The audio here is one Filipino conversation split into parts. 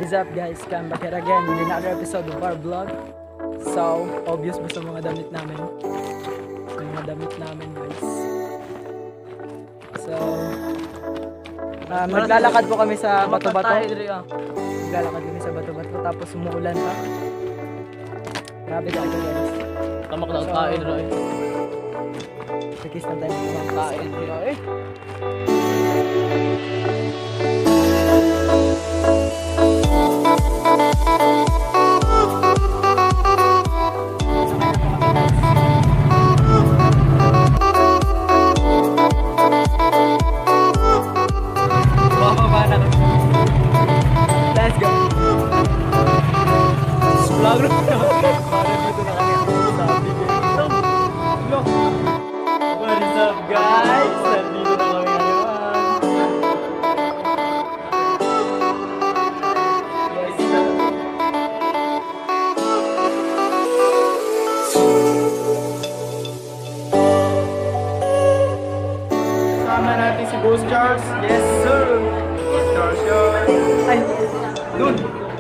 What is up guys? Come back here again with another episode of our vlog. So, obvious ba sa mga damit namin? Sa mga damit namin guys. So, maglalakad po kami sa bato-bato. Maglalakad kami sa bato-bato tapos umuulan pa. Grabe talaga guys. Tamak na kain rin. Sikis na tayo mga kain rin. Let's go. Vlog na dito na kami sa vlog. What is up guys? Nandito na kami ngayon. Kasama natin si Boss Charles. Yes sir. Boss Charles yun. Ay, dun.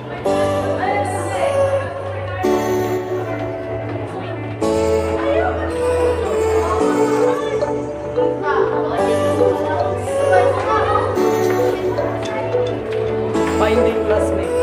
Finding classmates.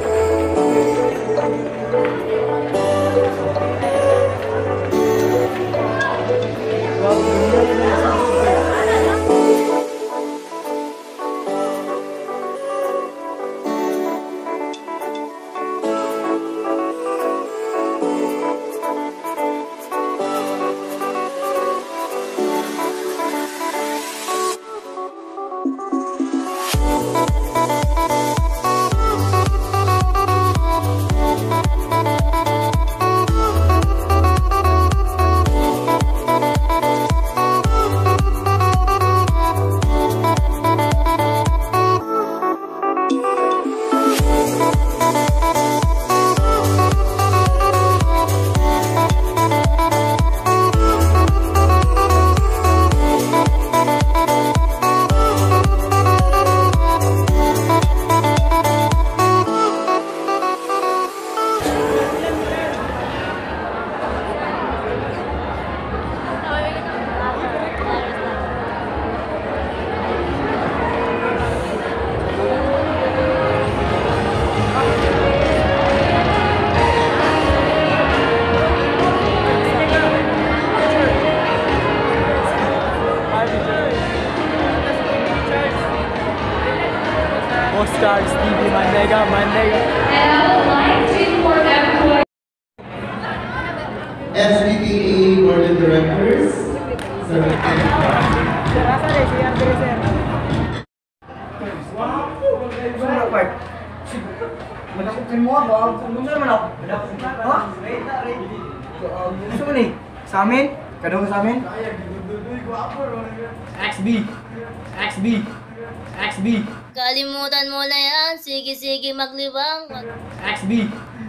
Boss Charles TV, Mandega. And I would like to inform everyone. SBPE Board of Directors. Gusto mo ni? Sa amin? Kadong sa amin? XB. Kalimutan mo na yan. Sige, maglibang. XB.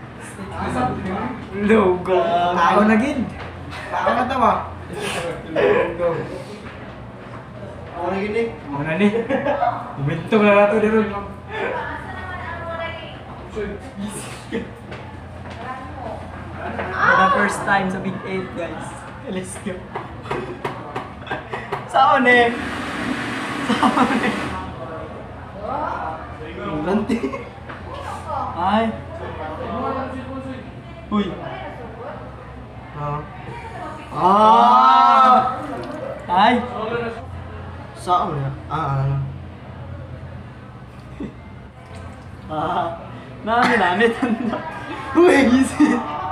Logo. Tao na gid. Tao na tawa. Ako na gini. Ako na ni. Bintong na nato dito. For the first time sa Big 8 guys. Let's go. Saan eh? Lanti. Ay. Uy. Ay. Saan na? Namin. Uy, easy.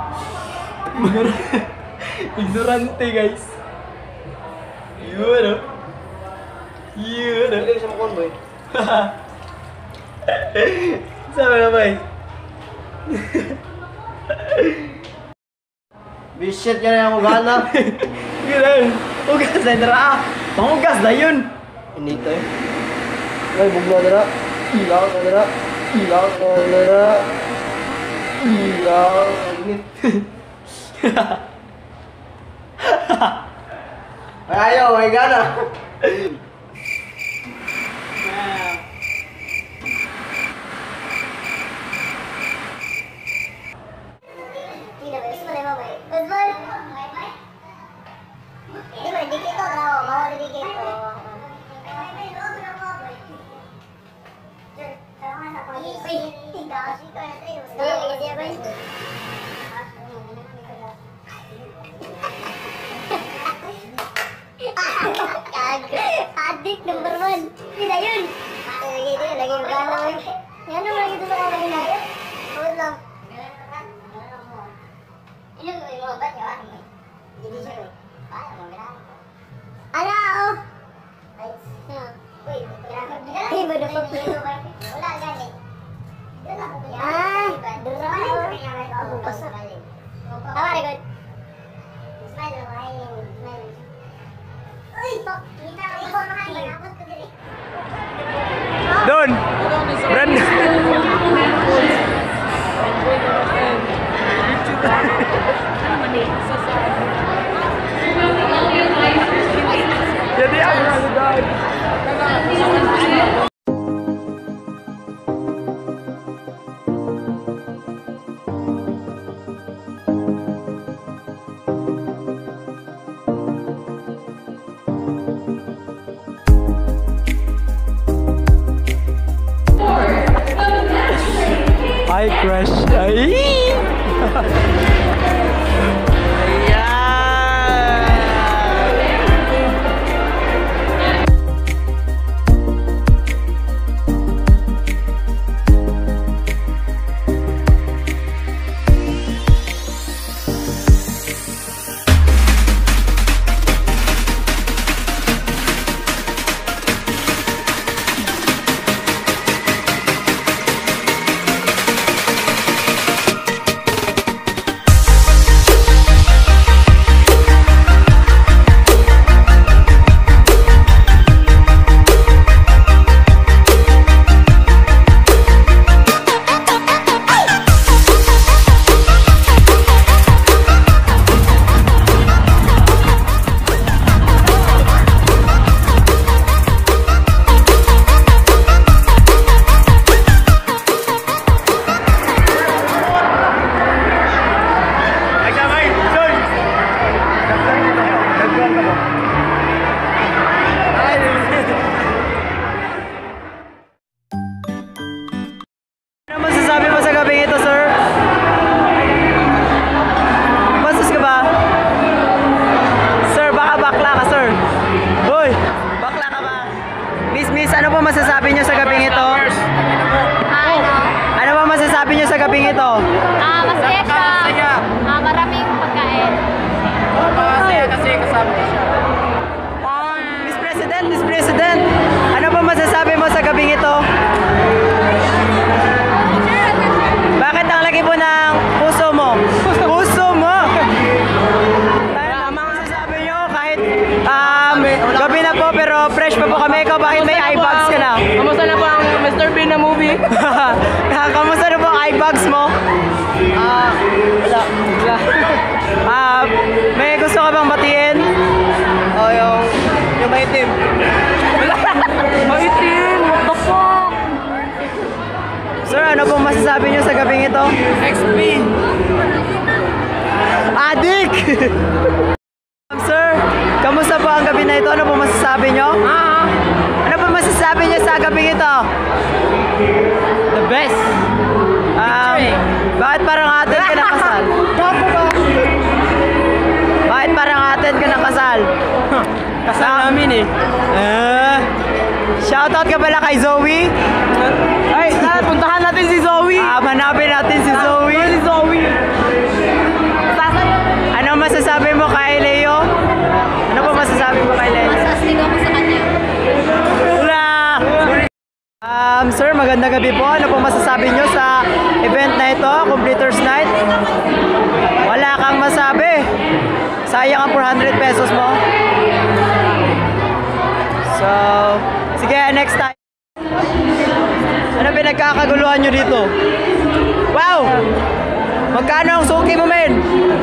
Ignorante guys. Yun. Hindi sa makon boy. Sabi na boy. Bisit ka na yung magana. Ganun. Ugas na dara. Pangugas na yun. Hindi to eh. Ay, bugla na. Ilaw na na. Ay, ayaw, may gana. yan. Hindi na yun. Lagi ito, lagi yung gano'n. Yan naman lagi ito sa kamay na. Huwag lang. Ano yung mga bat nyo? Hindi siya eh. Paano mo, gano'n? Ano? Uy, ay, badapag dito. Wala, galit. Ah, dura. Bukas na. Tama, record. Smile, smile. Uy, kita ko yung makain. Doon! Brand! Jadi ako nagagawin. Hi, crush. Ay! Ano po masasabi niyo sa gabing ito? Ano po masasabi niyo sa gabing ito? Masaya siya. Maraming pagkain. Masaya kasi kasama ko siya. Miss President, ano po masasabi mo sa gabing ito? Bakit ang laki po ng puso mo? Puso mo! Tama masasabi niyo kahit gabi na po pero fresh pa po kami. Ikaw bakit may eye bags ka na? Kamusta na po ang Mr. Bean na movie? Kamusta na po ang eye bags mo? Wala. May gusto ka bang batiin? Oh, yung maitim. Maitim! What the fuck? Sir, ano pong masasabi niyo sa gabing ito? XP! Adik! Sir, kamusta po ang gabi na ito? Ano po masasabi niyo? Ano po masasabi niyo sa gabing ito? The best! Bakit parang atin ka ng kasal? Bakit parang atin ka ng kasal? Kasal namin eh. Shoutout ka pala kay Zoe? Ay, puntahan natin si Zoe! Manapin natin si Zoe. Si Zoe! Ano masasabi mo kay Leo? Ano po masasabi mo kay Leo? Masastig ako sa kanya. Wala! Sir, magandang gabi po. Ano po masasabi nyo sa event na ito, Completers Night? Wala kang masabi. Sayang ang 400 pesos mo. So, sige, next time. Ano pinagkakaguluhan nyo dito? Wow! Magkano ang suki mo, men?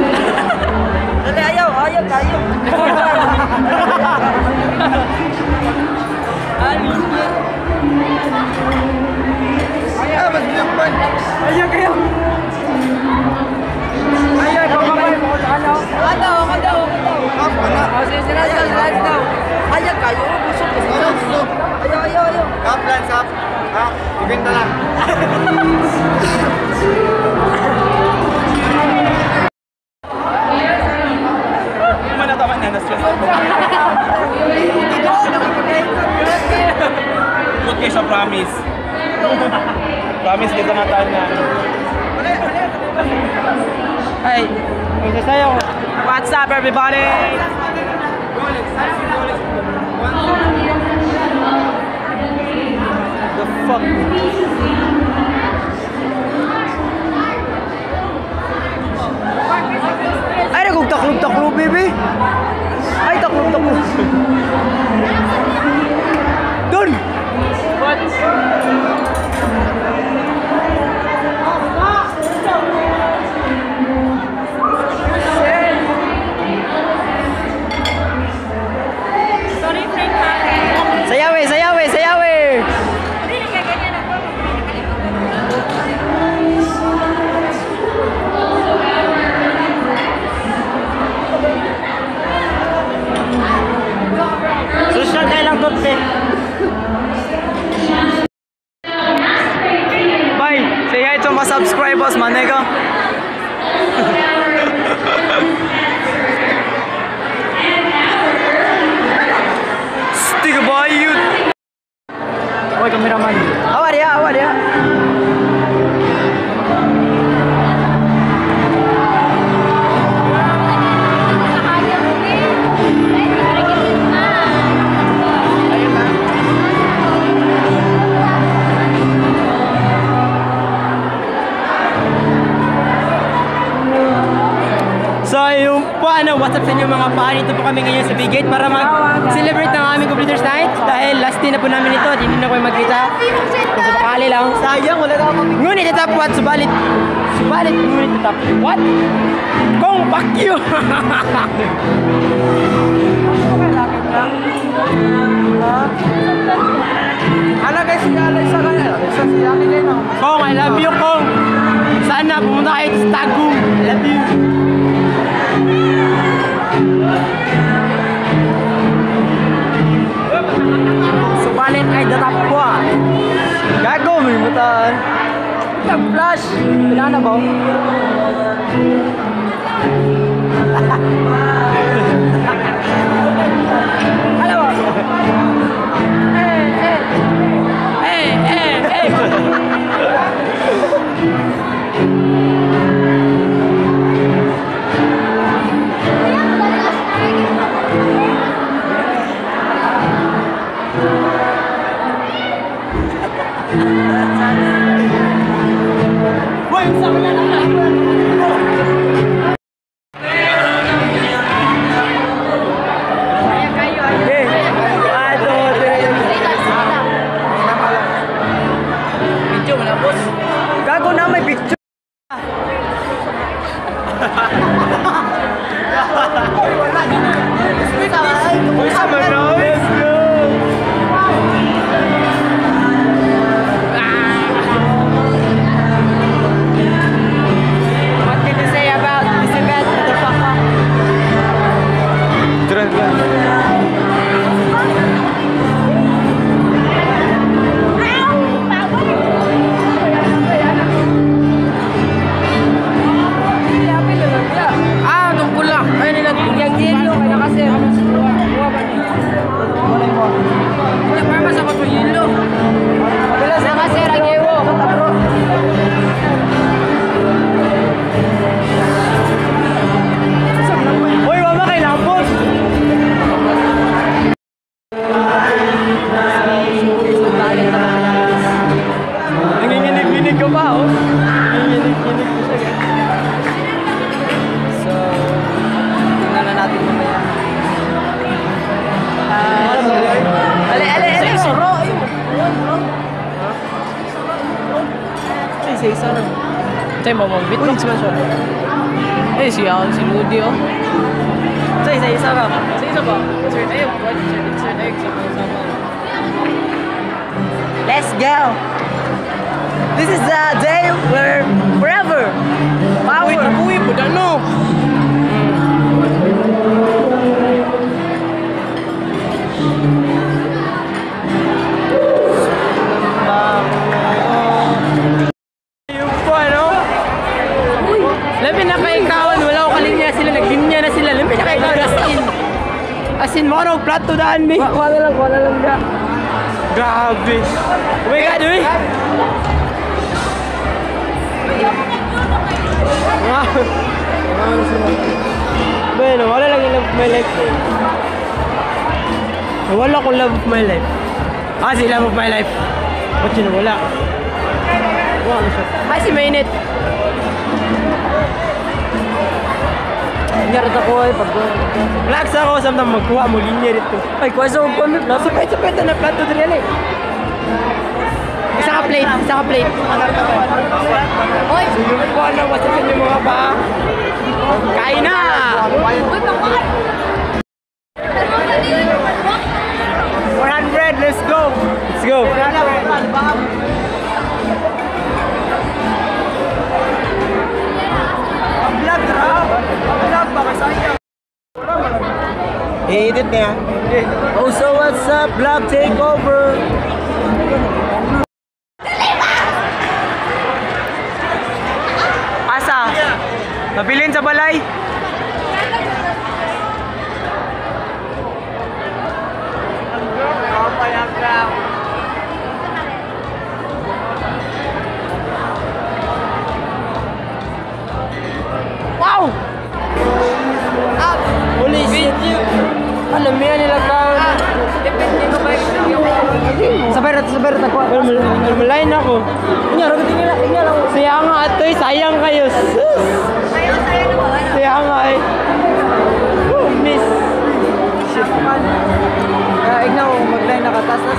Ayaw tayo. Ayaw kayo. Ayaw, kumabay mo. Ano? Sige, let's go. Ayaw kayo. Ayaw. Kaplan, sap. Ibenta lang. Mana taman na na-stress ako. siya, promise. Promise kita na tayo na. Ay, isa sa'yo. What's up, everybody? The fuck? Ay, nagugtaklo-taklo, baby. Ay, taklo-taklo. Dun! What? Sayaw eh, sayaw eh, sayaw eh. Social kailang toothpick. Bye. Say hi to my subscribers, my nigga. Stick by you. Oy, cameraman. How are ya? How are ya? So yung paano, what's up sa inyo mga paan? Ito po kami ngayon sa Big 8 para mag-celebrate ng aming Completers Night. Dahil last day na po namin ito, hindi na ko magkita. Kung sa pakali lang. Sayang, wala na ako. Ngunit ito po at subalit, ngunit ito po. What? Kung fuck you! Ano guys, sinalay sa kanila? Kong, I love you, Kong! Sana pumunta kayo sa Tagum. I love you. Subalit ay datap ko ah. Gago, may mutaan. Nag-flash. Kailangan na ba? Alam mo? Gago na may picture. What can you say about this event, motherfucker? Tungkol lang. Ayun nila, yung yelo. Kaya kasi, wala pa mas ako to yelo. Wala sa kasi, ragyewo. Uy, mama, kay lampot. Nanginginig-ginig ka pa, oh. Nanginginig-ginig ko siya. So, tingnan na natin mamaya. Ale. Soro. Isa na. Tayo mo, beatbox man siya. Eh, si Ludi, oh. So, isa ba? Isa ba? Sir Egg. Sir Egg. Let's go! This is the day where forever power. Uy, tapuwi po, ano? Yung po, ano? Labi na kay Kawan, wala ko kalinya sila, naglinya na sila. Labi na kay Kawan, as in, mono, flat to daan, me. Wala lang, Grabe. Oh my God, uy! Bueno, wala lang yung love of my life ko. Wala akong love of my life. Si love of my life. Ba't yun wala? Wala siya. Si Mainit. Nyarad ako ay pag... Relax ako, samtang magkuha mo linya dito. Ay, kuha sa huwag kami. Sapit na plato din yan eh. Isa ka plate. Oy! Sige mo po, wasasin yung mga pa. Kain na! 400, let's go! Let's go! I-edit niya. Oh, so what's up? Vlog takeover! Asa? Nabilin sa balay? Wow! Holy shit! Alam mo yan nila ka... Sabar ako. Malain ako. Sayang nga atoy, sayang kayo. Sayang nga eh. Miss. Shit man. Kaya ignaw, mag-line nakatas.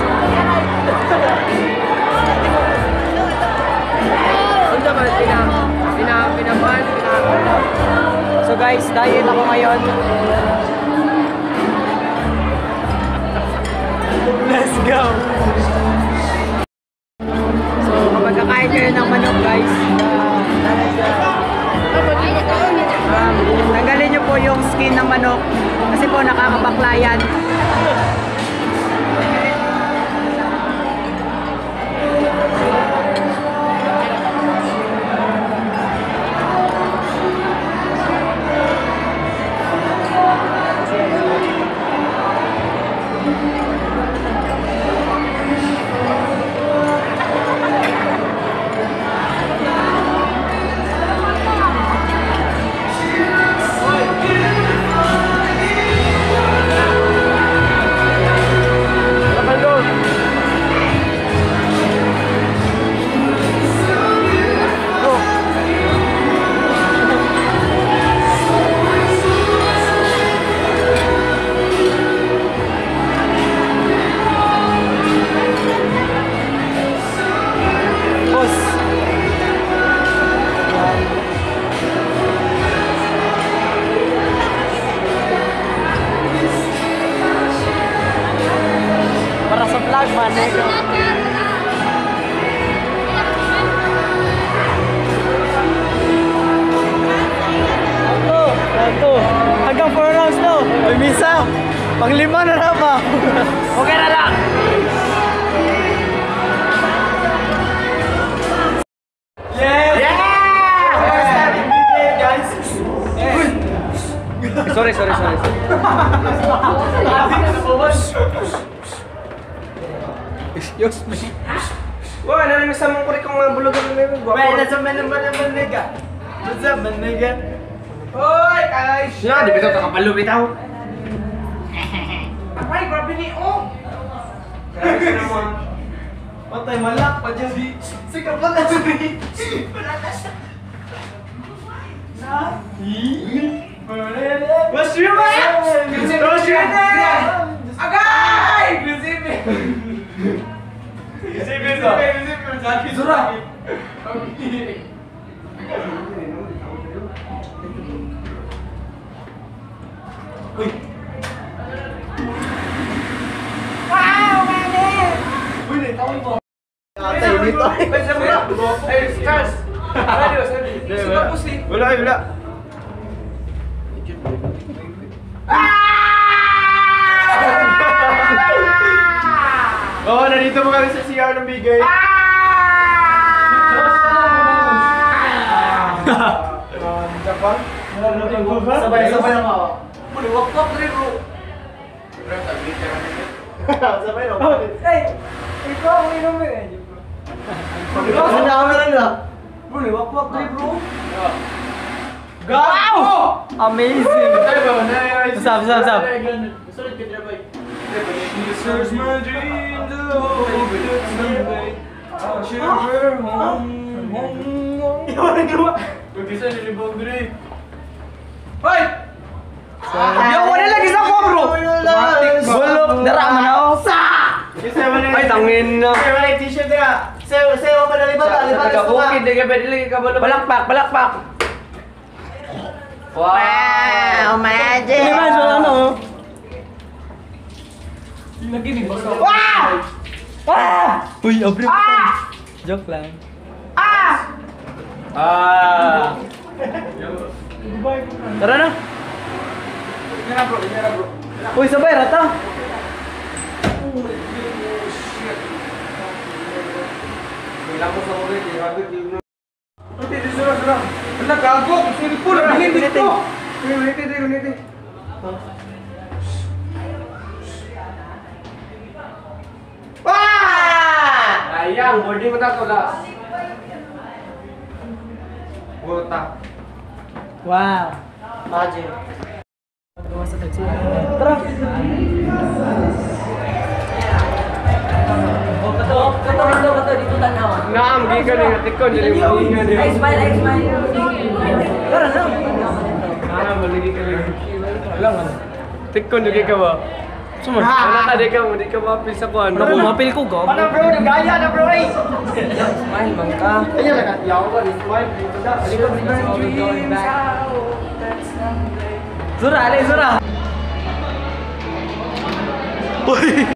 So guys, diet ako ngayon. Let's go! So kapag kakain kayo ng manok guys, tanggalin nyo po yung skin ng manok kasi po nakakabaklayan. Hanggang 4 rounds no. May misa. Pang-5 na ba? Okay na lang. Yeah! Guys. Sorry. Excuse me. Wah, ano na sa mong kuri kong bulugan ng mga guwapo. Well, nasa manega. Nasa manega. Hoy, guys! Na, di ba ito kakapalo bitaw? Ay, grabe ni O! Grabe naman. Patay, malak pa dyan. Sige, wala dyan eh. Wala na siya. What's your name? What's your name? Agay! Giuseppe! Zura! Uy! Wow, mami! Uy, naitawin mo! Atay, dito! Ay, Charles! Wala! Oo, nandito mo kami sa CR ng bigay. Japan? Sabay lang ako. Maliwak-wak rin bro. Sabay no. Ikaw ang inumin. Ang dami lang na. Bro, liwak-wak tayo bro. Wow! Amazing! Sab. Sulit ka dyan, boy. Search my dream to hope that someday I'll share home. Mag-isa ni Libong Dre. Hoy! Yo, wala lagi sa ko bro. Bulok! Dara man ako! Ay, tangin na. May t-shirt ka. Sayo pa na libat. Bukid, di ka pwede lagi ka balo. Palakpak! Wow! Magic! Hindi man, so ano? Naginig ba sa... Uy, abri mo. Joke lang. Tara na! Uy, sabay, rata! Wala, gago! Sige po, nabingin dito! Uniti. Ayang, boarding mo tato last. Wota. Wow! Magic. Tara! Kato, dito tanawan. Naam, giga na yung tikon, dili mo giga na. I smile! Tara na! Naam, maligi ka lang. Alam ka. Tikon, di ka ba? Wala ka, di ka mapil sa kuhan. Naku, mapil ko, gago. Ano bro, nagaya na bro eh. Smile man ka. Kanya lang, yaw ko rin. Smile dito na. Zura, ali, Zura! Uy!